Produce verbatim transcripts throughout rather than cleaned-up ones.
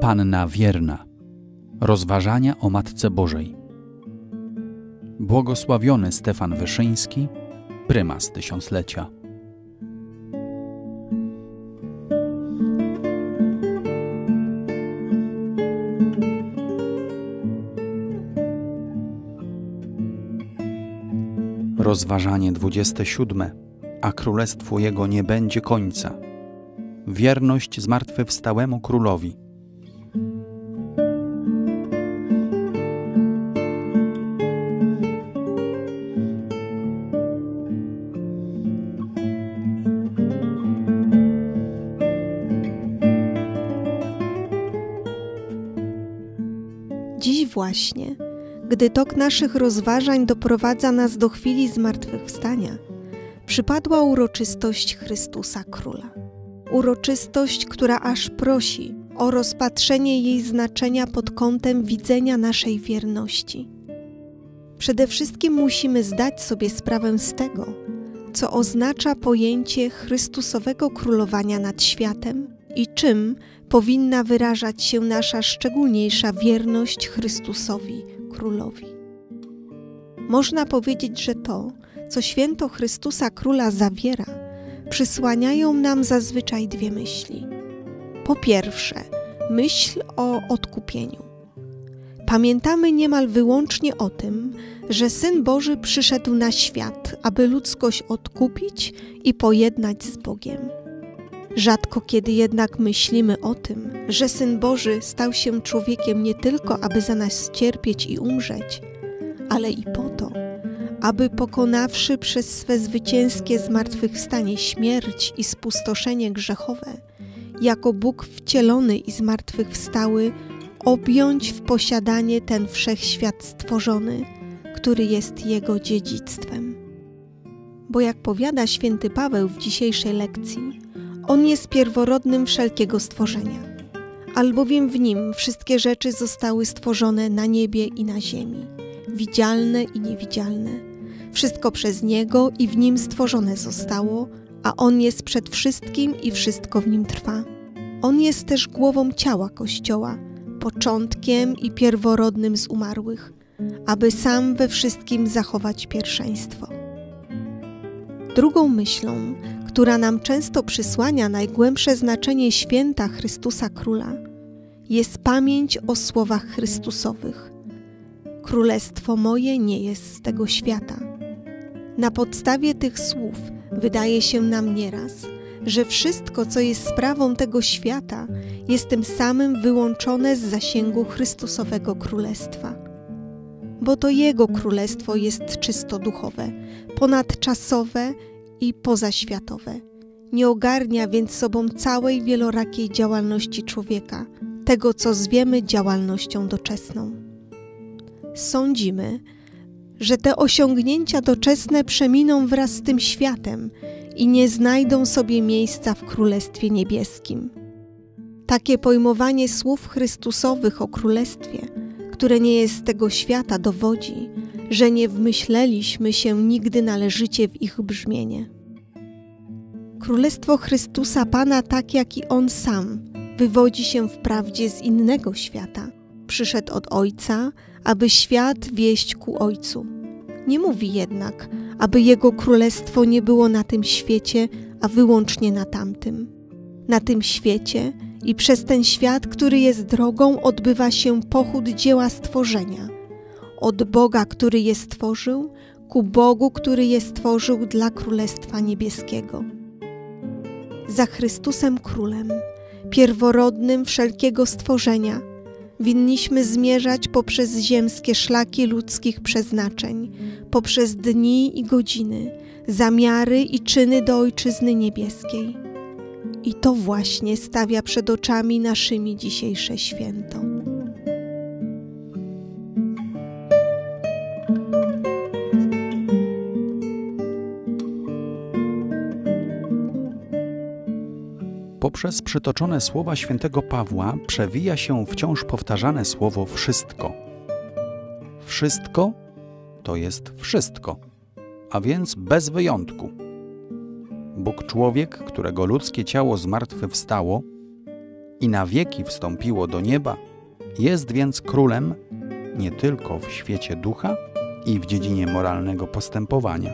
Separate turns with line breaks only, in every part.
Panna wierna. Rozważania o Matce Bożej. Błogosławiony Stefan Wyszyński, prymas tysiąclecia. Rozważanie dwudzieste siódme. A królestwu Jego nie będzie końca. Wierność zmartwychwstałemu Królowi.
Dziś właśnie, gdy tok naszych rozważań doprowadza nas do chwili zmartwychwstania, przypadła uroczystość Chrystusa Króla. Uroczystość, która aż prosi o rozpatrzenie jej znaczenia pod kątem widzenia naszej wierności. Przede wszystkim musimy zdać sobie sprawę z tego, co oznacza pojęcie Chrystusowego królowania nad światem i czym powinna wyrażać się nasza szczególniejsza wierność Chrystusowi Królowi. Można powiedzieć, że to, co święto Chrystusa Króla zawiera, przysłaniają nam zazwyczaj dwie myśli. Po pierwsze, myśl o odkupieniu. Pamiętamy niemal wyłącznie o tym, że Syn Boży przyszedł na świat, aby ludzkość odkupić i pojednać z Bogiem. Rzadko kiedy jednak myślimy o tym, że Syn Boży stał się człowiekiem nie tylko, aby za nas cierpieć i umrzeć, ale i po to, aby pokonawszy przez swe zwycięskie zmartwychwstanie śmierć i spustoszenie grzechowe, jako Bóg wcielony i zmartwychwstały, objąć w posiadanie ten wszechświat stworzony, który jest Jego dziedzictwem. Bo jak powiada święty Paweł w dzisiejszej lekcji, On jest pierworodnym wszelkiego stworzenia, albowiem w Nim wszystkie rzeczy zostały stworzone na niebie i na ziemi, widzialne i niewidzialne. Wszystko przez Niego i w Nim stworzone zostało, a On jest przed wszystkim i wszystko w Nim trwa. On jest też głową ciała Kościoła, początkiem i pierworodnym z umarłych, aby sam we wszystkim zachować pierwszeństwo. Drugą myślą, która nam często przysłania najgłębsze znaczenie święta Chrystusa Króla, jest pamięć o słowach Chrystusowych. Królestwo moje nie jest z tego świata. Na podstawie tych słów wydaje się nam nieraz, że wszystko, co jest sprawą tego świata, jest tym samym wyłączone z zasięgu Chrystusowego Królestwa. Bo to Jego Królestwo jest czysto duchowe, ponadczasowe i pozaświatowe. Nie ogarnia więc sobą całej wielorakiej działalności człowieka, tego co zwiemy działalnością doczesną. Sądzimy, że te osiągnięcia doczesne przeminą wraz z tym światem i nie znajdą sobie miejsca w Królestwie Niebieskim. Takie pojmowanie słów Chrystusowych o Królestwie, które nie jest z tego świata, dowodzi, że nie wmyśleliśmy się nigdy należycie w ich brzmienie. Królestwo Chrystusa Pana, tak jak i On sam, wywodzi się wprawdzie z innego świata. Przyszedł od Ojca, aby świat wieść ku Ojcu. Nie mówi jednak, aby Jego Królestwo nie było na tym świecie, a wyłącznie na tamtym. Na tym świecie i przez ten świat, który jest drogą, odbywa się pochód dzieła stworzenia. Od Boga, który je stworzył, ku Bogu, który je stworzył dla Królestwa Niebieskiego. Za Chrystusem Królem, pierworodnym wszelkiego stworzenia, winniśmy zmierzać poprzez ziemskie szlaki ludzkich przeznaczeń, poprzez dni i godziny, zamiary i czyny do Ojczyzny Niebieskiej. I to właśnie stawia przed oczami naszymi dzisiejsze święto.
Poprzez przytoczone słowa świętego Pawła przewija się wciąż powtarzane słowo wszystko. Wszystko to jest wszystko, a więc bez wyjątku. Bóg człowiek, którego ludzkie ciało zmartwychwstało i na wieki wstąpiło do nieba, jest więc królem nie tylko w świecie ducha i w dziedzinie moralnego postępowania.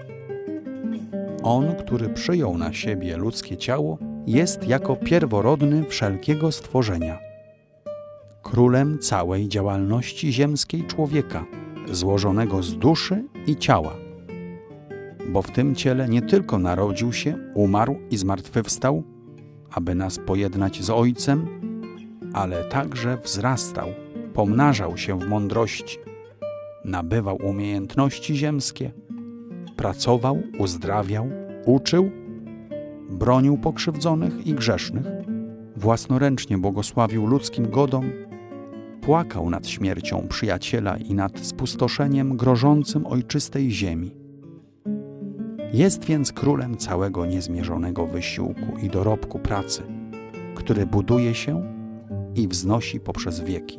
On, który przyjął na siebie ludzkie ciało, jest jako pierworodny wszelkiego stworzenia. Królem całej działalności ziemskiej człowieka, złożonego z duszy i ciała. Bo w tym ciele nie tylko narodził się, umarł i zmartwychwstał, aby nas pojednać z Ojcem, ale także wzrastał, pomnażał się w mądrości, nabywał umiejętności ziemskie, pracował, uzdrawiał, uczył, bronił pokrzywdzonych i grzesznych, własnoręcznie błogosławił ludzkim godom, płakał nad śmiercią przyjaciela i nad spustoszeniem grożącym ojczystej ziemi. Jest więc królem całego niezmierzonego wysiłku i dorobku pracy, który buduje się i wznosi poprzez wieki.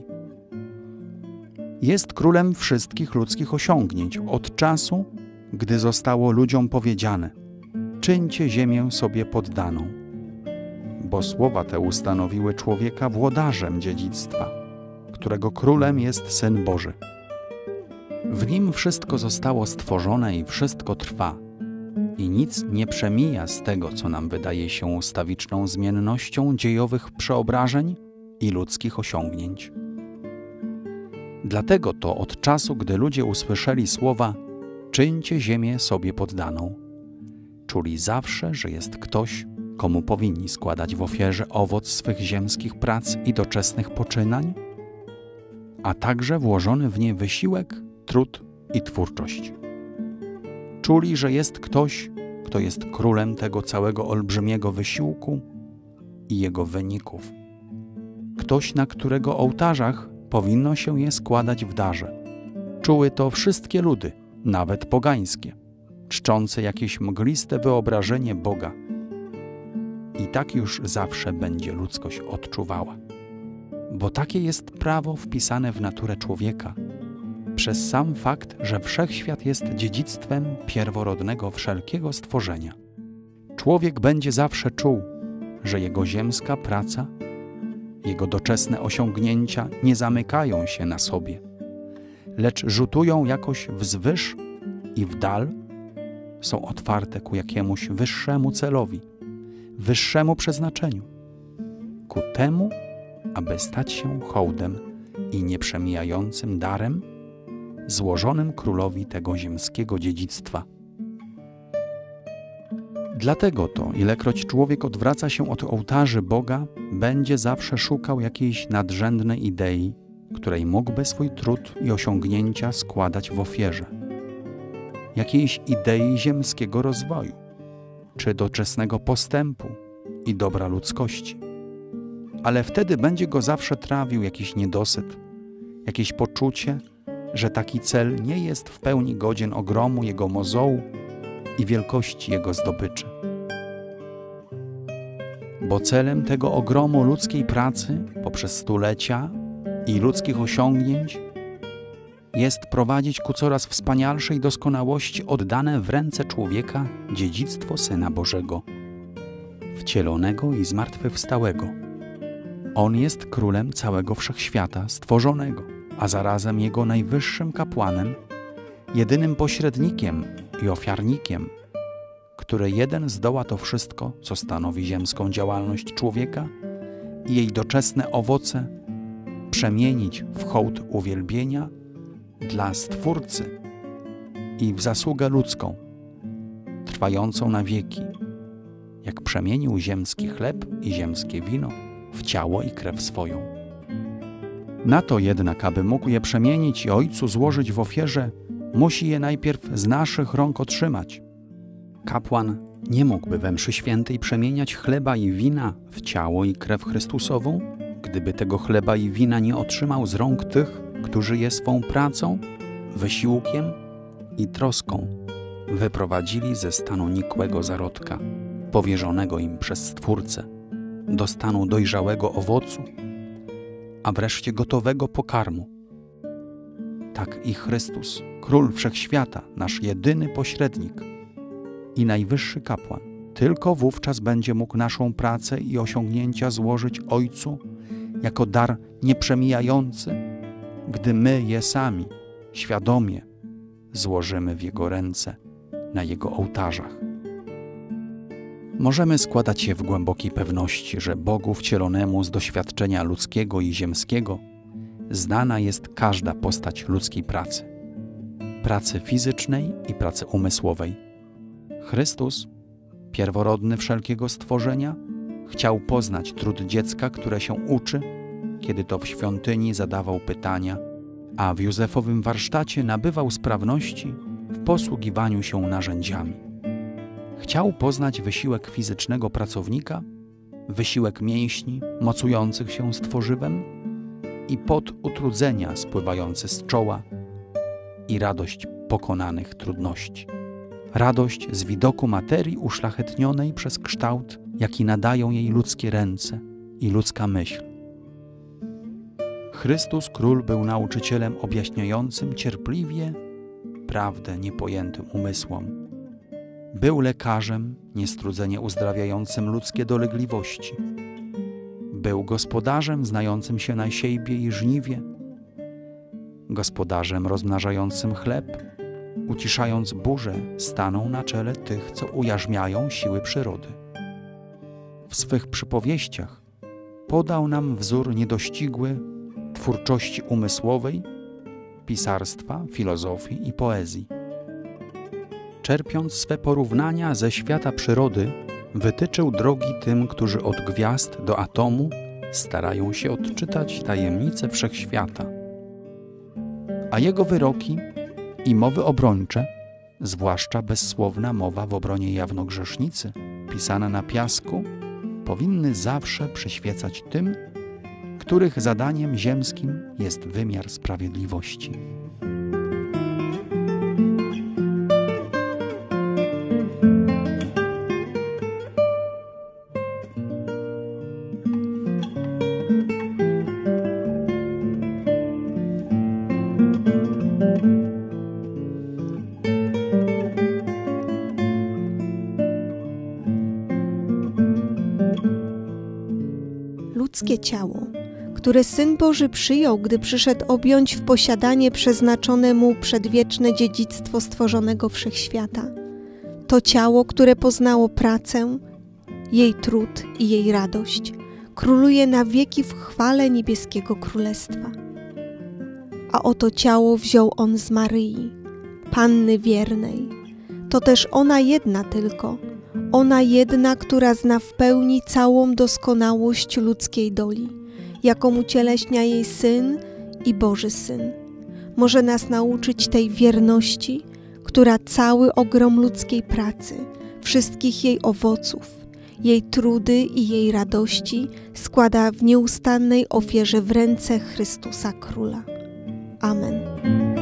Jest królem wszystkich ludzkich osiągnięć od czasu, gdy zostało ludziom powiedziane: czyńcie ziemię sobie poddaną, bo słowa te ustanowiły człowieka włodarzem dziedzictwa, którego królem jest Syn Boży. W nim wszystko zostało stworzone i wszystko trwa, i nic nie przemija z tego, co nam wydaje się ustawiczną zmiennością dziejowych przeobrażeń i ludzkich osiągnięć. Dlatego to od czasu, gdy ludzie usłyszeli słowa czyńcie ziemię sobie poddaną, czuli zawsze, że jest ktoś, komu powinni składać w ofierze owoc swych ziemskich prac i doczesnych poczynań, a także włożony w nie wysiłek, trud i twórczość. Czuli, że jest ktoś, kto jest królem tego całego olbrzymiego wysiłku i jego wyników. Ktoś, na którego ołtarzach powinno się je składać w darze. Czuły to wszystkie ludy, nawet pogańskie, czczące jakieś mgliste wyobrażenie Boga. I tak już zawsze będzie ludzkość odczuwała. Bo takie jest prawo wpisane w naturę człowieka, przez sam fakt, że wszechświat jest dziedzictwem pierworodnego wszelkiego stworzenia. Człowiek będzie zawsze czuł, że jego ziemska praca, jego doczesne osiągnięcia nie zamykają się na sobie, lecz rzutują jakoś wzwyż i w dal, są otwarte ku jakiemuś wyższemu celowi, wyższemu przeznaczeniu, ku temu, aby stać się hołdem i nieprzemijającym darem złożonym królowi tego ziemskiego dziedzictwa. Dlatego to, ilekroć człowiek odwraca się od ołtarzy Boga, będzie zawsze szukał jakiejś nadrzędnej idei, której mógłby swój trud i osiągnięcia składać w ofierze. Jakiejś idei ziemskiego rozwoju, czy doczesnego postępu i dobra ludzkości. Ale wtedy będzie go zawsze trawił jakiś niedosyt, jakieś poczucie, że taki cel nie jest w pełni godzien ogromu jego mozołu i wielkości jego zdobyczy. Bo celem tego ogromu ludzkiej pracy poprzez stulecia i ludzkich osiągnięć jest prowadzić ku coraz wspanialszej doskonałości oddane w ręce człowieka dziedzictwo Syna Bożego, wcielonego i zmartwychwstałego. On jest królem całego wszechświata stworzonego, a zarazem jego najwyższym kapłanem, jedynym pośrednikiem i ofiarnikiem, który jeden zdoła to wszystko, co stanowi ziemską działalność człowieka i jej doczesne owoce przemienić w hołd uwielbienia dla Stwórcy i w zasługę ludzką, trwającą na wieki, jak przemienił ziemski chleb i ziemskie wino w ciało i krew swoją. Na to jednak, aby mógł je przemienić i Ojcu złożyć w ofierze, musi je najpierw z naszych rąk otrzymać. Kapłan nie mógłby we mszy świętej przemieniać chleba i wina w ciało i krew Chrystusową, gdyby tego chleba i wina nie otrzymał z rąk tych, którzy je swą pracą, wysiłkiem i troską wyprowadzili ze stanu nikłego zarodka, powierzonego im przez Stwórcę, do stanu dojrzałego owocu, a wreszcie gotowego pokarmu. Tak i Chrystus, Król Wszechświata, nasz jedyny pośrednik i najwyższy kapłan, Tylko wówczas będzie mógł naszą pracę i osiągnięcia złożyć Ojcu jako dar nieprzemijający, gdy my je sami, świadomie, złożymy w Jego ręce, na Jego ołtarzach. Możemy składać się w głębokiej pewności, że Bogu wcielonemu z doświadczenia ludzkiego i ziemskiego znana jest każda postać ludzkiej pracy. Pracy fizycznej i pracy umysłowej. Chrystus, pierworodny wszelkiego stworzenia, chciał poznać trud dziecka, które się uczy, kiedy to w świątyni zadawał pytania, a w Józefowym warsztacie nabywał sprawności w posługiwaniu się narzędziami. Chciał poznać wysiłek fizycznego pracownika, wysiłek mięśni mocujących się z tworzywem i pot utrudzenia spływający z czoła i radość pokonanych trudności. Radość z widoku materii uszlachetnionej przez kształt, jaki nadają jej ludzkie ręce i ludzka myśl. Chrystus Król był nauczycielem objaśniającym cierpliwie prawdę niepojętym umysłom. Był lekarzem niestrudzenie uzdrawiającym ludzkie dolegliwości. Był gospodarzem znającym się na siejbie i żniwie, gospodarzem rozmnażającym chleb, uciszając burzę, stanął na czele tych, co ujarzmiają siły przyrody. W swych przypowieściach podał nam wzór niedościgły twórczości umysłowej, pisarstwa, filozofii i poezji. Czerpiąc swe porównania ze świata przyrody, wytyczył drogi tym, którzy od gwiazd do atomu starają się odczytać tajemnice wszechświata. A jego wyroki i mowy obrończe, zwłaszcza bezsłowna mowa w obronie jawnogrzesznicy, pisana na piasku, powinny zawsze przyświecać tym, których zadaniem ziemskim jest wymiar sprawiedliwości.
Ludzkie ciało, które Syn Boży przyjął, gdy przyszedł objąć w posiadanie przeznaczone Mu przedwieczne dziedzictwo stworzonego wszechświata. To ciało, które poznało pracę, jej trud i jej radość, króluje na wieki w chwale niebieskiego królestwa. A oto ciało wziął On z Maryi, Panny wiernej. To też ona jedna tylko, ona jedna, która zna w pełni całą doskonałość ludzkiej doli, jaką ucieleśnia jej Syn i Boży Syn. Może nas nauczyć tej wierności, która cały ogrom ludzkiej pracy, wszystkich jej owoców, jej trudy i jej radości składa w nieustannej ofierze w ręce Chrystusa Króla. Amen.